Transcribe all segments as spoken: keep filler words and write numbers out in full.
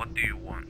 What do you want?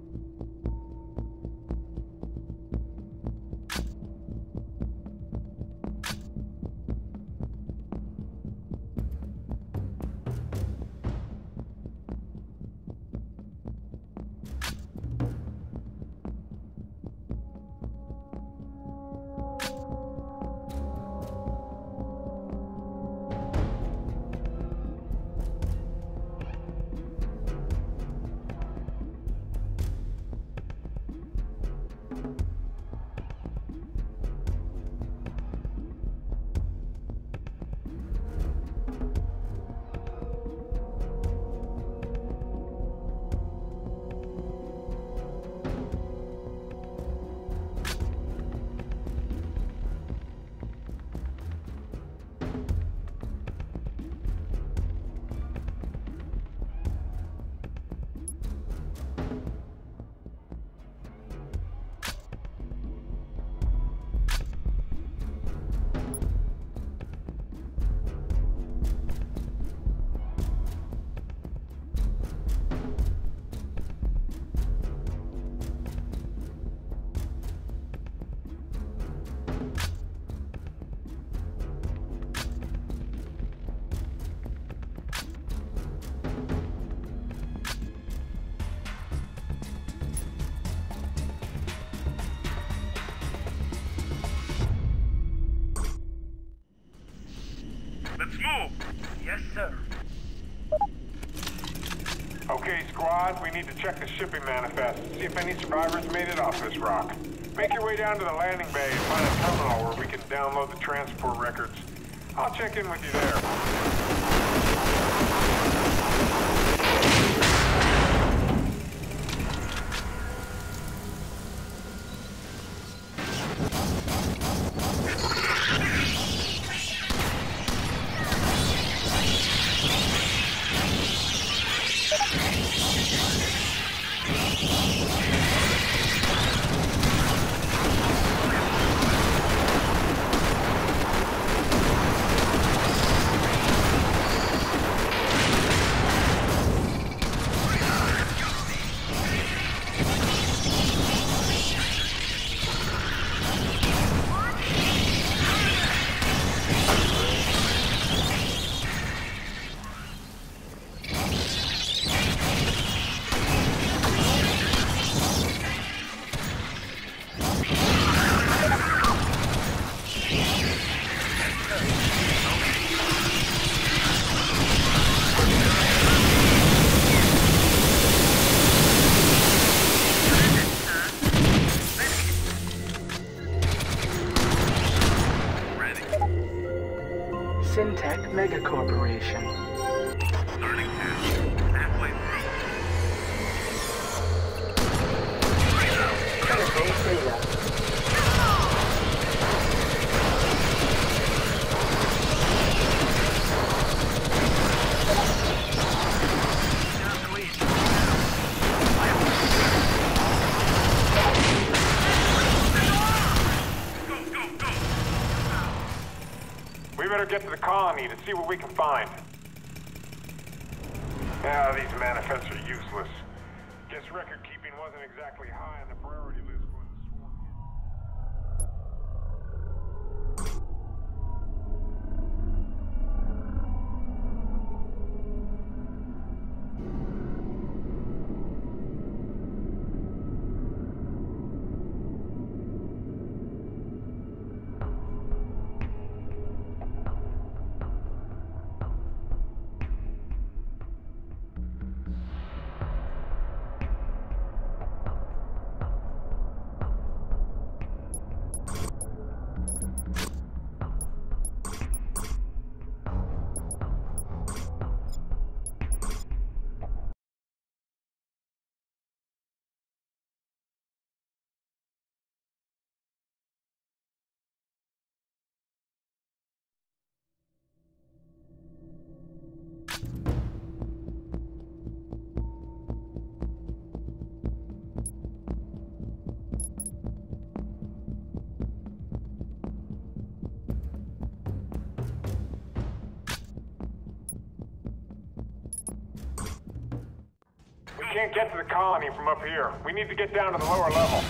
Let's move! Yes, sir. Okay, squad, we need to check the shipping manifest, see if any survivors made it off this rock. Make your way down to the landing bay and find a terminal where we can download the transport records. I'll check in with you there. Syntech Megacorporation. Starting to halfway Database data. We better get to the colony to see what we can find. Yeah, these manifests are useless. Guess record keeping wasn't exactly high on the priority list when the swarm hit. can't get to the colony from up here. We need to get down to the lower level.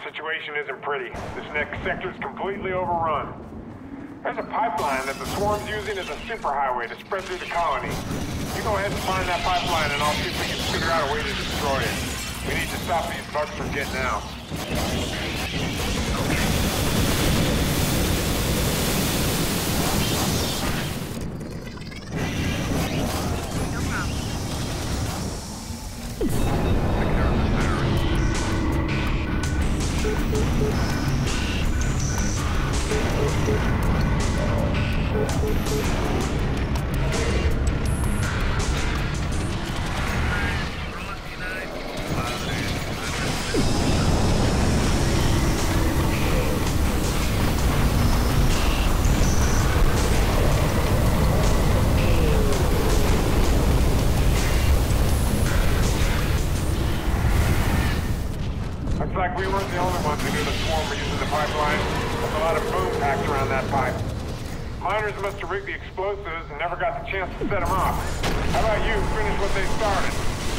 situation isn't pretty. This next sector's completely overrun. There's a pipeline that the swarm's using as a superhighway to spread through the colony. You go ahead and find that pipeline and I'll see if we can figure out a way to destroy it. We need to stop these bugs from getting out. Looks like we weren't the only ones who knew the swarm were using the pipeline. There's a lot of boom packs around that pipe. Miners must have rigged the explosives and never got the chance to set them off. How about you finish what they started?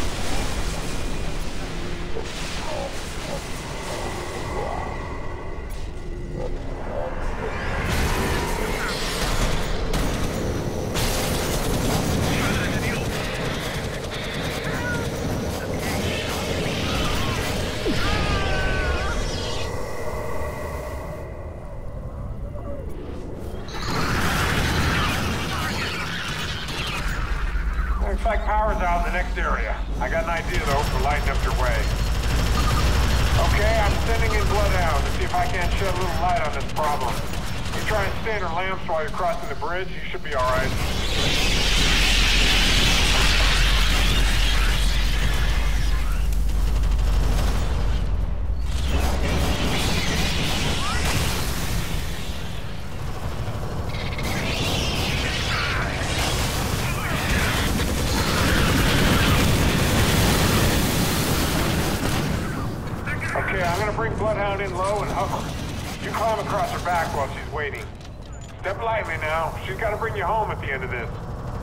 Looks like power's out in the next area. I got an idea, though, for lighting up your way. Okay, I'm sending in Bloodhound to see if I can't shed a little light on this problem. You try and stand her lamps while you're crossing the bridge, you should be alright. Okay, I'm gonna bring Bloodhound in low and hover. You climb across her back while she's waiting. Step lightly now. She's gotta bring you home at the end of this.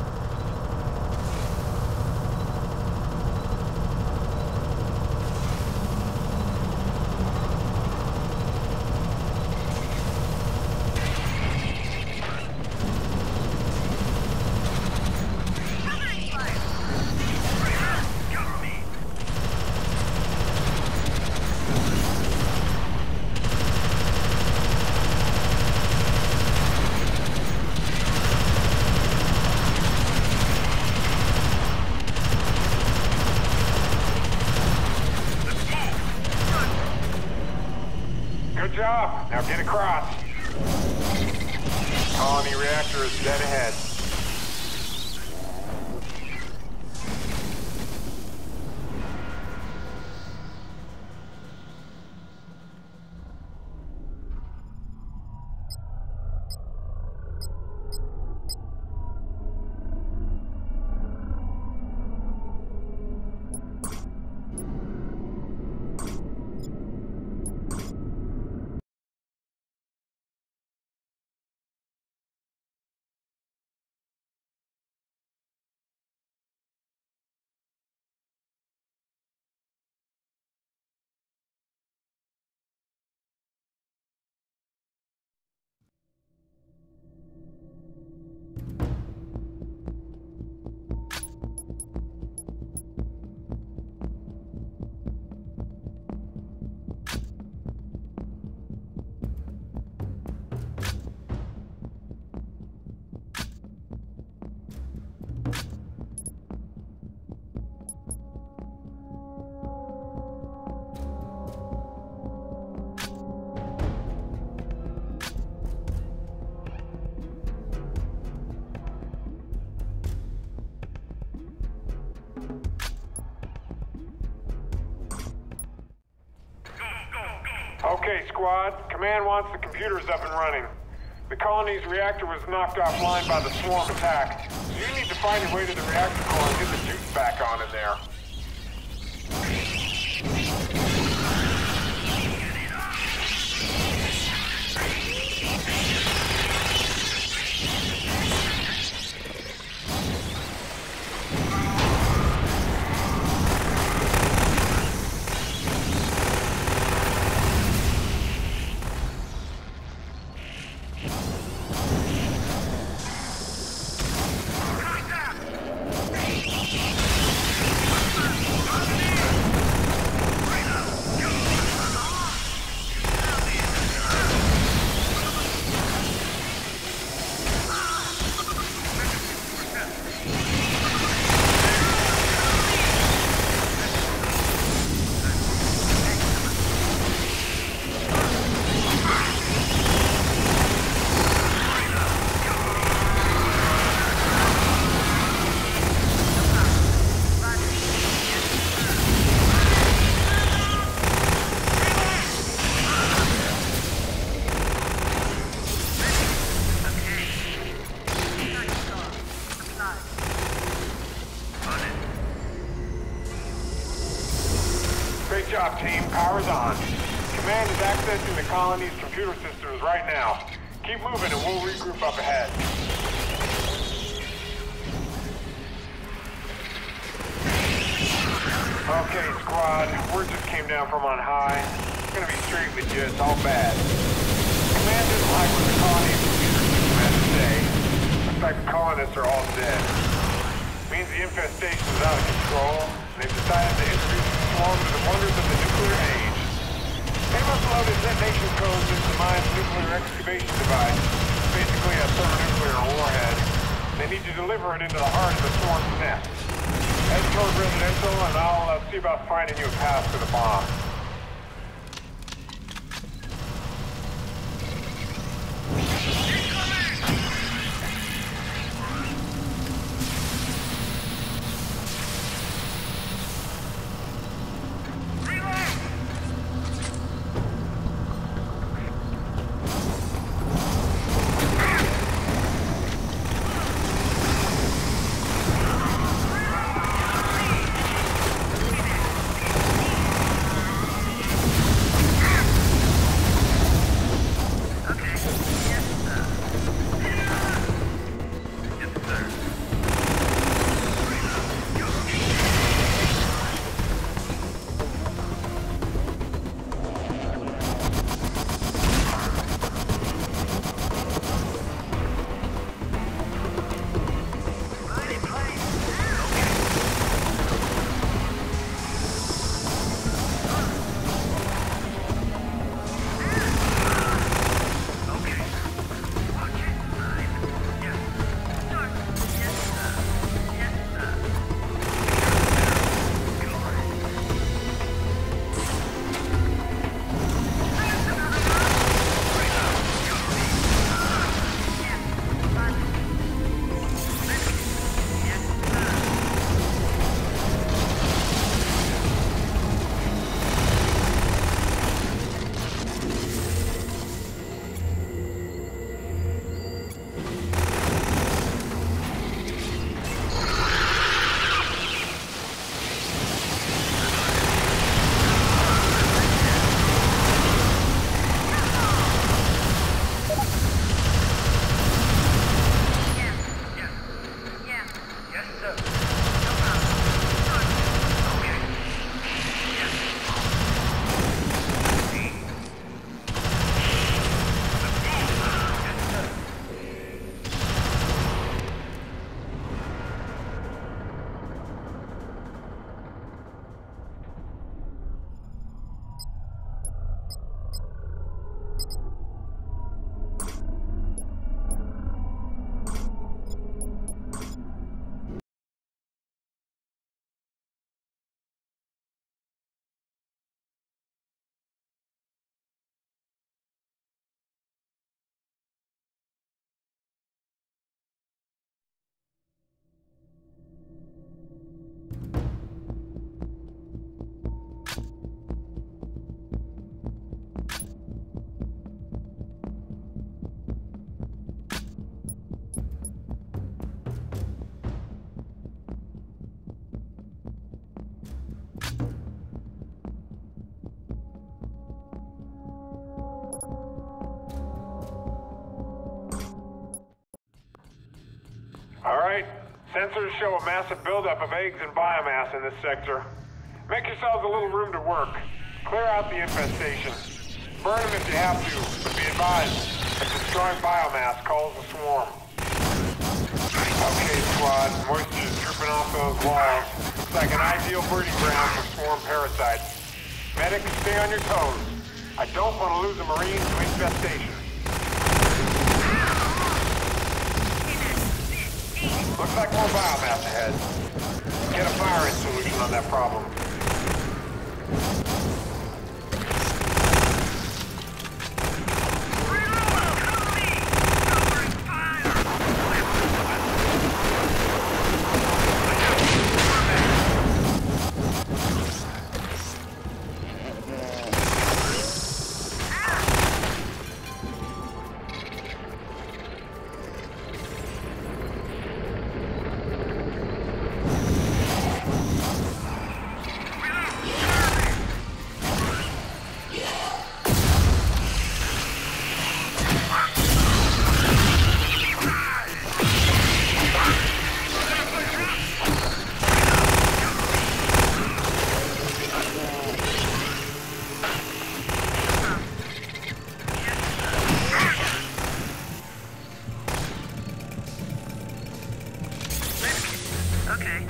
Good job. Now get across. Colony reactor is dead ahead. Okay, squad. Command wants the computers up and running. The colony's reactor was knocked offline by the swarm attack, so you need to find a way to the reactor core and get the juice back on in there. job, team. Power's on. Command is accessing the colony's computer systems right now. Keep moving and we'll regroup up ahead. Okay, squad. Word just came down from on high. It's gonna be straight legit, all bad. Command didn't like what the colony's computer system had to say. Looks like the colonists are all dead. Means the infestation is out of control, and they've decided to introduce the swarm to the wonders of the nuclear age. They must load its detonation codes into the mine's nuclear excavation device, basically a thermonuclear warhead. They need to deliver it into the heart of the swarm's nest. Head toward residential, and I'll uh, see about finding you a path to the bomb. Alright, sensors show a massive buildup of eggs and biomass in this sector. Make yourselves a little room to work. Clear out the infestation. Burn them if you have to, but be advised that destroying biomass calls a swarm. Okay, squad, moisture is dripping off those walls. Looks like an ideal breeding ground for swarm parasites. Medics, stay on your toes. I don't want to lose a Marine to infestation. Looks like more biomass ahead. Get a firing solution on that problem. Okay.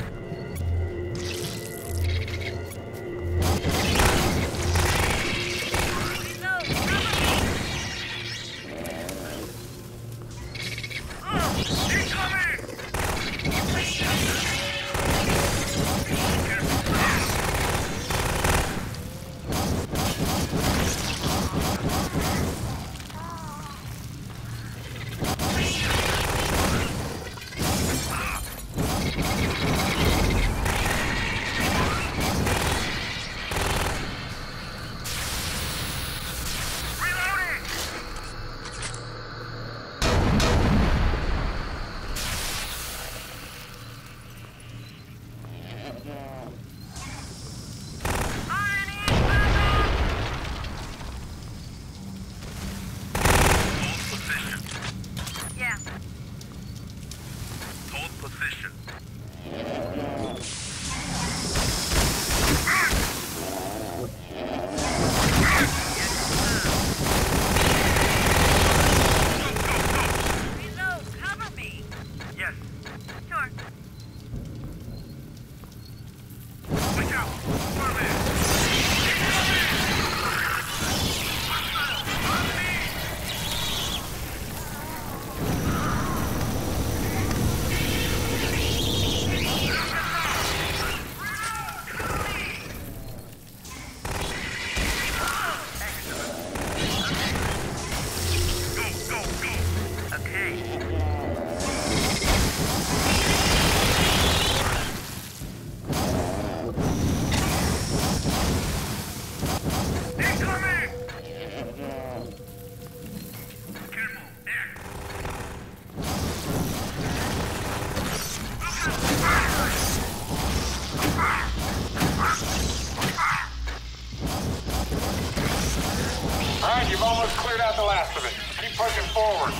You've almost cleared out the last of it. Keep pushing forward.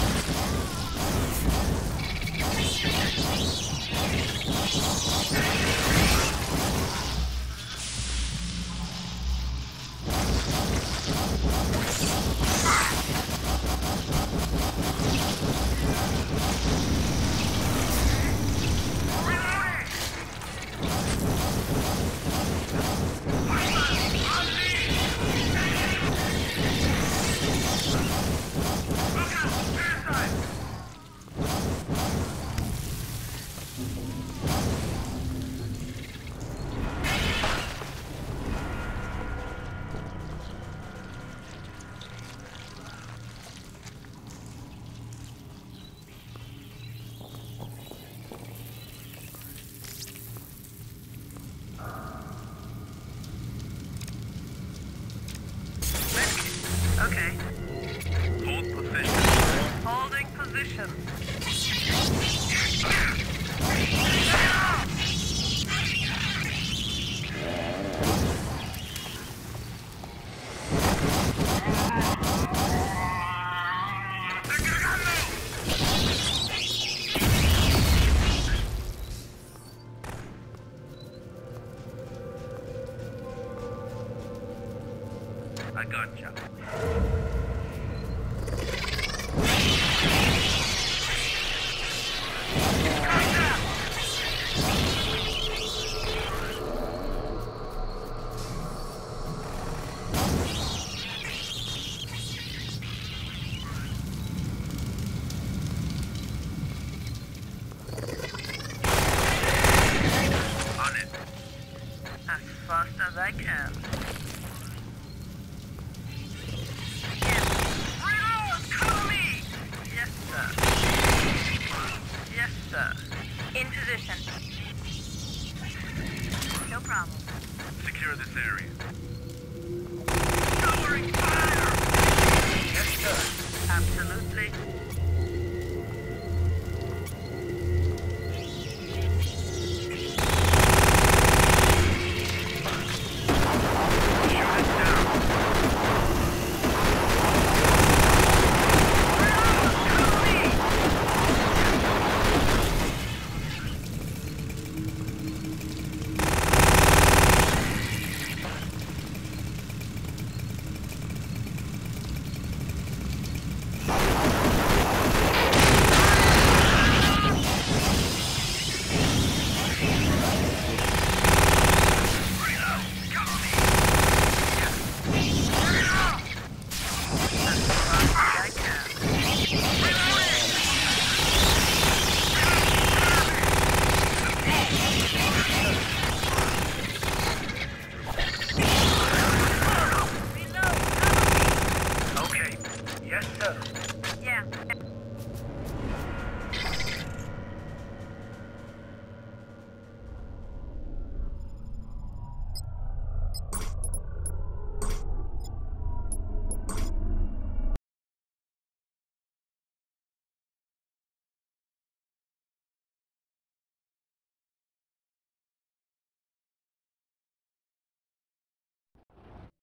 Okay. Hold position. Holding position. I gotcha. On it. As fast as I can. In position. No problem. Secure this area. Covering fire! Yes, sir. Absolutely. Shoot it down. Yes, sir.